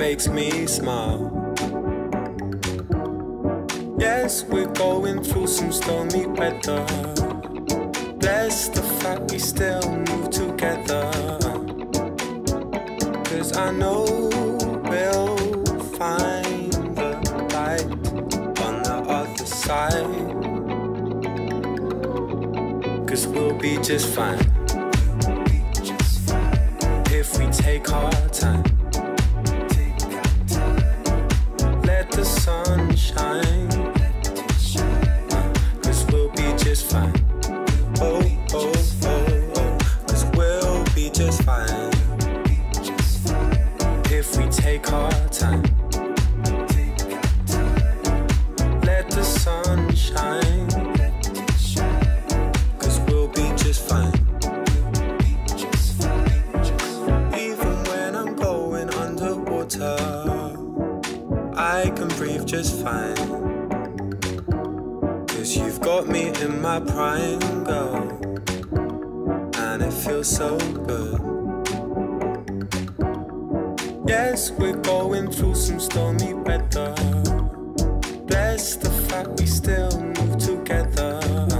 makes me smile. Yes, we're going through some stormy weather. Bless the fact we still move together. 'Cause I know we'll find the light on the other side. 'Cause we'll be just fine if we take our time. Let the sun shine. 'Cause we'll be just fine. Oh, oh, oh, oh. 'Cause we'll be just fine if we take our time. Let the sun shine. 'Cause we'll be just fine. Even when I'm going underwater, I can breathe just fine. 'Cause you've got me in my prime, girl, and it feels so good. Yes, we're going through some stormy weather. Bless the fact we still move together.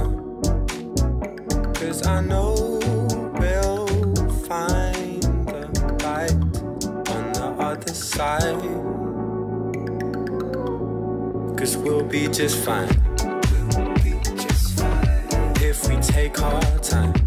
'Cause I know we'll find the light on the other side. 'Cause we'll be just fine if we take our time.